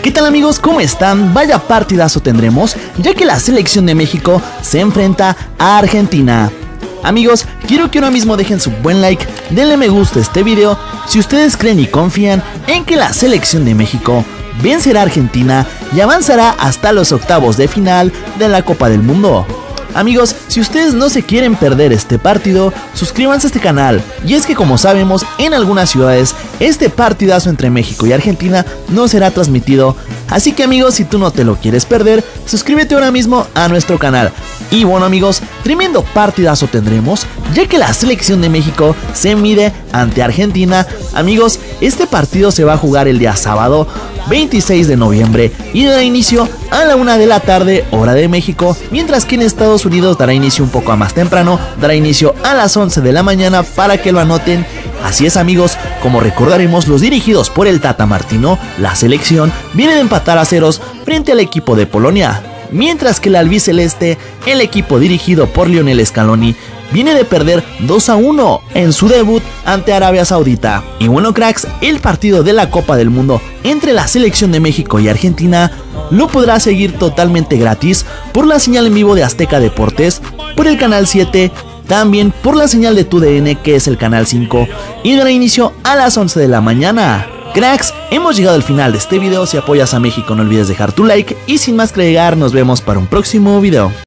¿Qué tal amigos? ¿Cómo están? Vaya partidazo tendremos, ya que la selección de México se enfrenta a Argentina. Amigos, quiero que ahora mismo dejen su buen like, denle me gusta a este video si ustedes creen y confían en que la selección de México vencerá a Argentina y avanzará hasta los octavos de final de la Copa del Mundo. Amigos, si ustedes no se quieren perder este partido, suscríbanse a este canal. Y es que como sabemos, en algunas ciudades, este partidazo entre México y Argentina no será transmitido. Así que amigos, si tú no te lo quieres perder, suscríbete ahora mismo a nuestro canal. Y bueno amigos, tremendo partidazo tendremos, ya que la selección de México se mide ante Argentina. Amigos, este partido se va a jugar el día sábado 26 de noviembre y dará inicio a la 1 de la tarde, hora de México, mientras que en Estados Unidos dará inicio un poco más temprano, dará inicio a las 11 de la mañana para que lo anoten. Así es amigos, como recordaremos, los dirigidos por el Tata Martino, la selección viene de empatar a ceros frente al equipo de Polonia, mientras que el albiceleste, el equipo dirigido por Lionel Scaloni, viene de perder 2-1 en su debut ante Arabia Saudita. Y bueno cracks, el partido de la Copa del Mundo entre la selección de México y Argentina lo podrá seguir totalmente gratis por la señal en vivo de Azteca Deportes, por el canal 7, también por la señal de TUDN, que es el canal 5, y dará inicio a las 11 de la mañana. Cracks, hemos llegado al final de este video. Si apoyas a México no olvides dejar tu like y sin más que agregar, nos vemos para un próximo video.